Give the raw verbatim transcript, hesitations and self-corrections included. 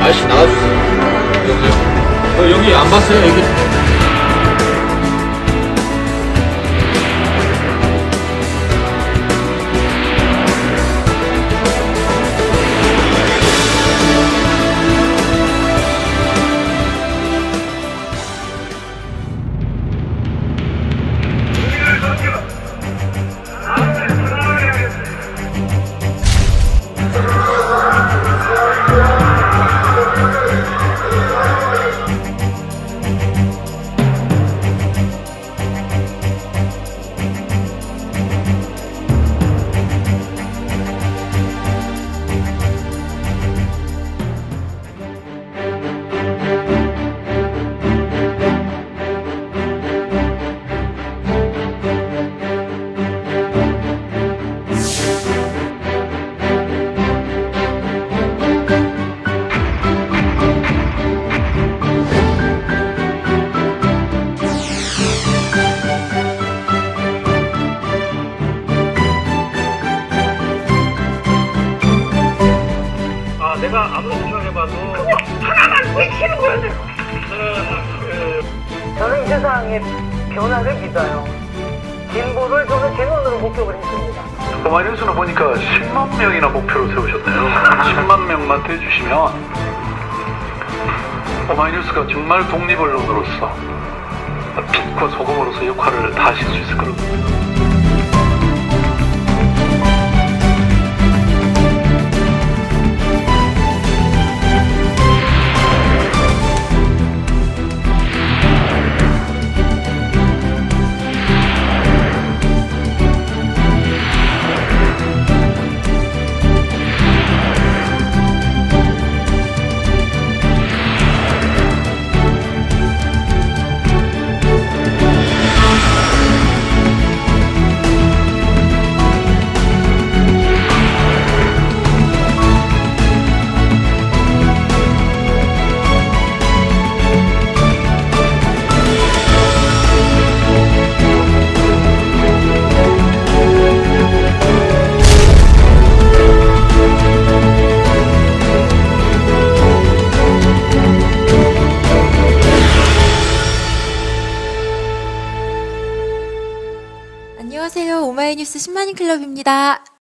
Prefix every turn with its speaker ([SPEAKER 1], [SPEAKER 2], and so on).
[SPEAKER 1] 아저씨 나가주세요. 여기요? 어, 여기 안 봤어요? 여기.
[SPEAKER 2] 내가 아무리 생각해봐도 그냥 하나만 외치는 거야 내가. 저는, 저는 이 세상의 변화를 믿어요. 진보를 저는 제 눈으로 목격을 했습니다.
[SPEAKER 3] 오마이뉴스는 보니까 십만 명이나 목표로 세우셨네요. 십만 명만 돼주시면 오마이뉴스가 정말 독립언론으로서 빛과 소금으로서 역할을 다 하실 수 있을 거라고 봅니다.
[SPEAKER 4] 안녕하세요. 오마이뉴스 십만인 클럽입니다.